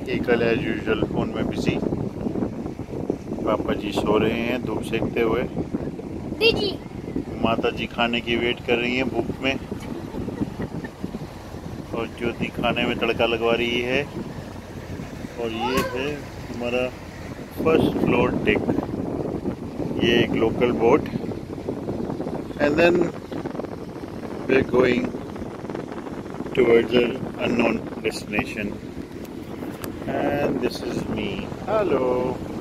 एकल as usual phone में busy. पापा जी सो रहे हैं धूप सेकते हुए। माता जी खाने की वेट कर रही हैं भूख में। और ज्योति खाने में तड़का लगवा रही है। और ये है हमारा फर्स्ट फ्लोर डेक। ये एक local boat and then we are going towards an unknown destination, and this is me. Hello.